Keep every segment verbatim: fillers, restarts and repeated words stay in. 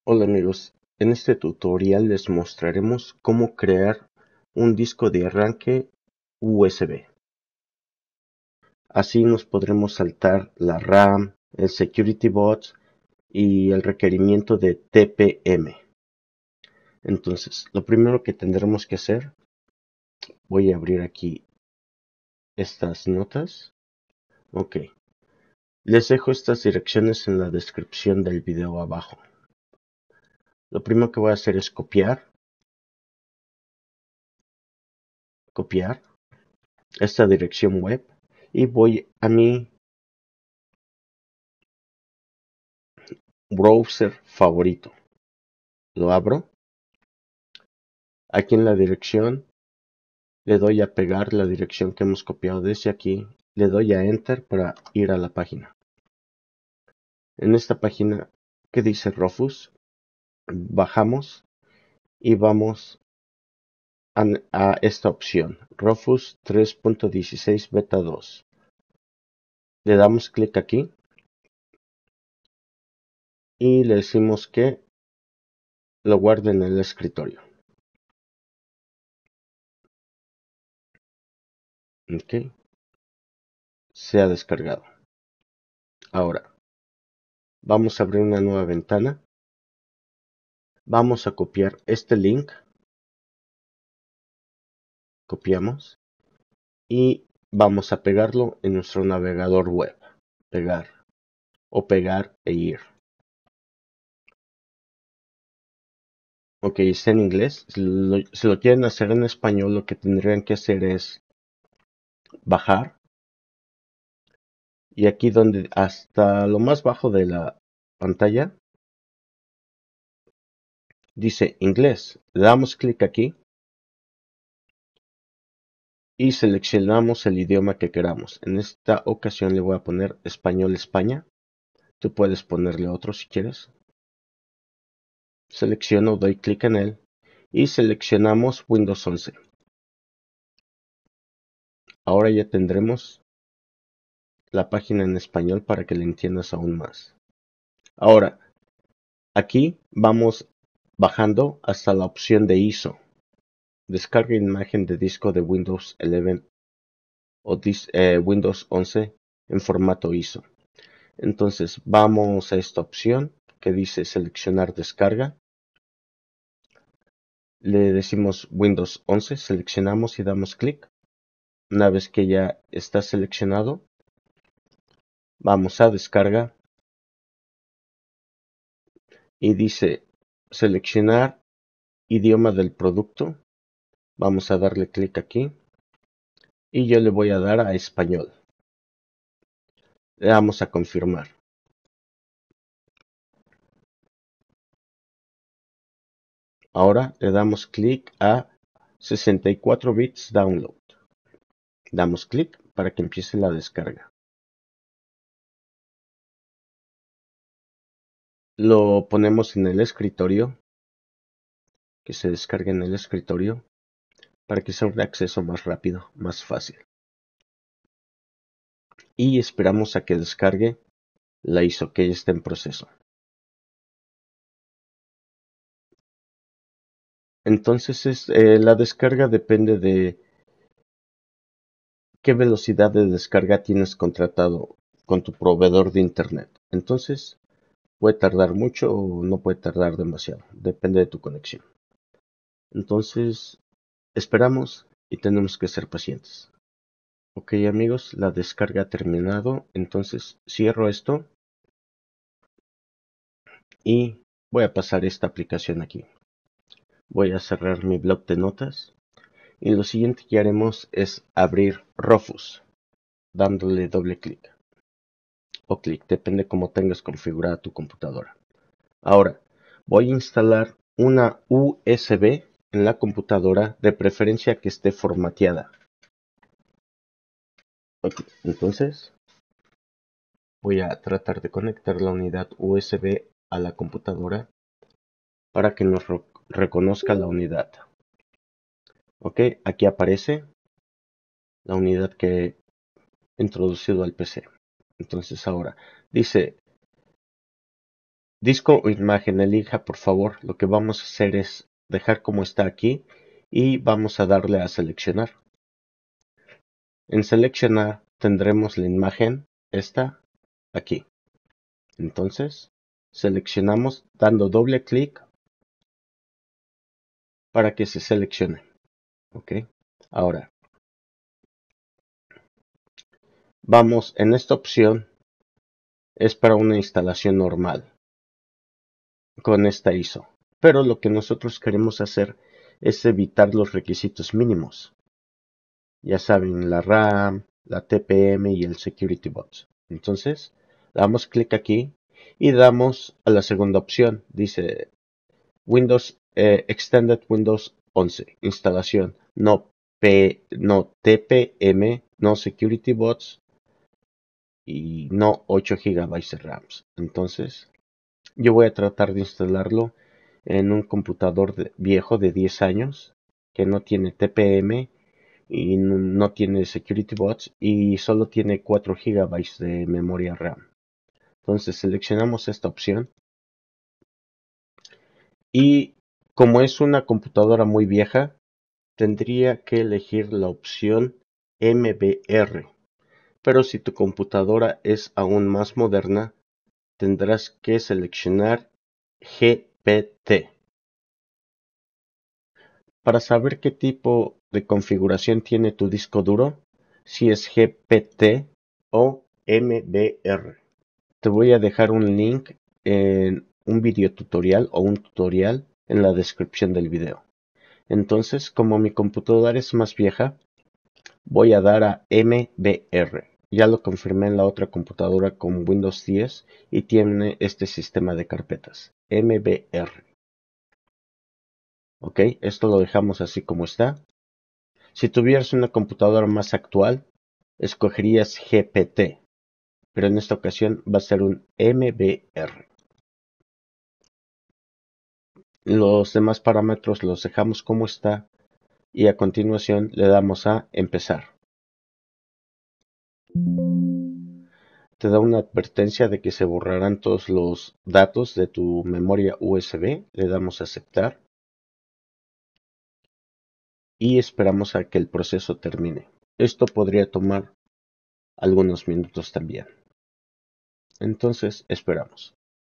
Hola amigos, en este tutorial les mostraremos cómo crear un disco de arranque U S B. Así nos podremos saltar la RAM, el Security Bot y el requerimiento de T P M. Entonces, lo primero que tendremos que hacer, voy a abrir aquí estas notas. Ok, les dejo estas direcciones en la descripción del video abajo. Lo primero que voy a hacer es copiar, copiar esta dirección web y voy a mi browser favorito. Lo abro. Aquí en la dirección le doy a pegar la dirección que hemos copiado desde aquí. Le doy a Enter para ir a la página. En esta página que dice Rufus, bajamos y vamos a, a esta opción, Rufus tres punto dieciséis beta dos. Le damos clic aquí y le decimos que lo guarde en el escritorio. Ok, se ha descargado. Ahora vamos a abrir una nueva ventana. Vamos a copiar este link. Copiamos y vamos a pegarlo en nuestro navegador web. Pegar o pegar e ir. Ok, está en inglés. Si lo, si lo quieren hacer en español, lo que tendrían que hacer es bajar. Y aquí donde hasta lo más bajo de la pantalla dice inglés. Le damos clic aquí y seleccionamos el idioma que queramos. En esta ocasión le voy a poner español España. Tú puedes ponerle otro si quieres. Selecciono, doy clic en él y seleccionamos Windows once. Ahora ya tendremos la página en español para que la entiendas aún más. Ahora, aquí vamos bajando hasta la opción de I S O. Descarga imagen de disco de Windows once o dis, eh, Windows once en formato I S O. Entonces vamos a esta opción que dice seleccionar descarga. Le decimos Windows once, seleccionamos y damos clic. Una vez que ya está seleccionado, vamos a descarga y dice seleccionar idioma del producto. Vamos a darle clic aquí y yo le voy a dar a español. Le damos a confirmar. Ahora le damos clic a sesenta y cuatro bits download. Damos clic para que empiece la descarga. Lo ponemos en el escritorio, que se descargue en el escritorio, para que sea un acceso más rápido, más fácil. Y esperamos a que descargue la I S O, que ya está en proceso. Entonces es, eh, la descarga depende de qué velocidad de descarga tienes contratado con tu proveedor de internet. Entonces puede tardar mucho o no puede tardar demasiado, depende de tu conexión. Entonces esperamos y tenemos que ser pacientes. Ok amigos, la descarga ha terminado, entonces cierro esto y voy a pasar esta aplicación aquí. Voy a cerrar mi bloc de notas y lo siguiente que haremos es abrir Rufus, dándole doble clic o clic, depende cómo tengas configurada tu computadora. Ahora voy a instalar una U S B en la computadora, de preferencia que esté formateada. Okay, entonces voy a tratar de conectar la unidad U S B a la computadora para que nos reconozca la unidad. Ok, aquí aparece la unidad que he introducido al P C. Entonces ahora dice Disco o imagen, elija por favor. Lo que vamos a hacer es dejar como está aquí y vamos a darle a seleccionar. En seleccionar tendremos la imagen, esta, aquí. Entonces, seleccionamos dando doble clic para que se seleccione. Ok. Ahora, vamos en esta opción, es para una instalación normal, con esta I S O. Pero lo que nosotros queremos hacer es evitar los requisitos mínimos. Ya saben, la RAM, la T P M y el Security Bots. Entonces, damos clic aquí y damos a la segunda opción. Dice Windows eh, Extended Windows once. Instalación. No, P, no T P M, no Security Bots y no ocho gigabytes de RAM. Entonces, yo voy a tratar de instalarlo en un computador de, viejo de diez años que no tiene T P M y no tiene security bots y solo tiene cuatro gigabytes de memoria RAM. Entonces seleccionamos esta opción y como es una computadora muy vieja, tendría que elegir la opción M B R. Pero si tu computadora es aún más moderna, tendrás que seleccionar G P T. Para saber qué tipo de configuración tiene tu disco duro, si es G P T o M B R. Te voy a dejar un link en un video tutorial o un tutorial en la descripción del video. Entonces, como mi computadora es más vieja, voy a dar a M B R. Ya lo confirmé en la otra computadora con Windows diez y tiene este sistema de carpetas. M B R. Ok, esto lo dejamos así como está. Si tuvieras una computadora más actual, escogerías G P T, pero en esta ocasión va a ser un M B R. Los demás parámetros los dejamos como está y a continuación le damos a empezar. Te da una advertencia de que se borrarán todos los datos de tu memoria U S B. Le damos a aceptar y esperamos a que el proceso termine. Esto podría tomar algunos minutos también. Entonces esperamos.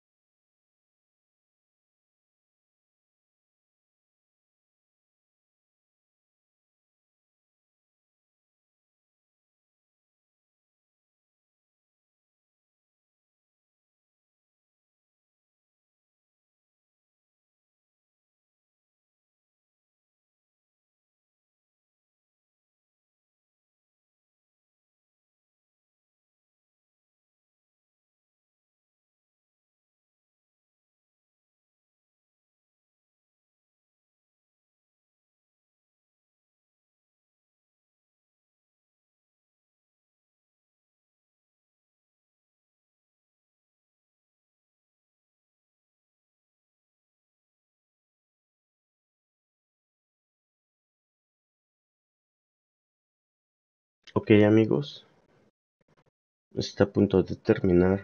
Ok amigos, está a punto de terminar.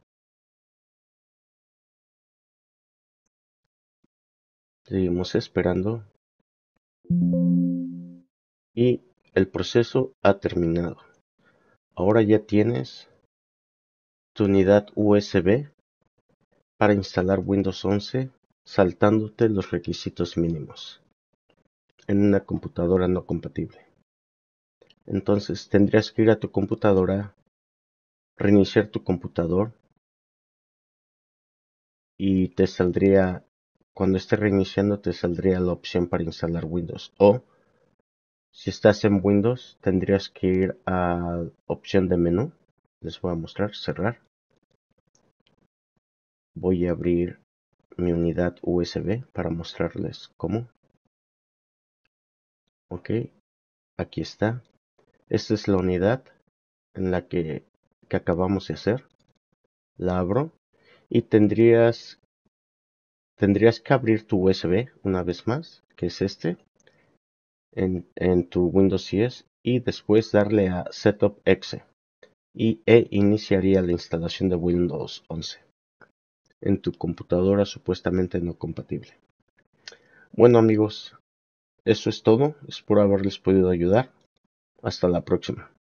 Seguimos esperando y el proceso ha terminado. Ahora ya tienes tu unidad U S B para instalar Windows once saltándote los requisitos mínimos en una computadora no compatible. Entonces tendrías que ir a tu computadora, reiniciar tu computador y te saldría, cuando esté reiniciando te saldría la opción para instalar Windows. O si estás en Windows tendrías que ir a opción de menú. Les voy a mostrar, cerrar. Voy a abrir mi unidad U S B para mostrarles cómo. Ok, aquí está. Esta es la unidad en la que, que acabamos de hacer. La abro y tendrías tendrías que abrir tu U S B una vez más, que es este, en, en tu Windows diez y después darle a Setup Exe y e iniciaría la instalación de Windows once. en tu computadora supuestamente no compatible. Bueno amigos, eso es todo. Espero haberles podido ayudar. Hasta la próxima.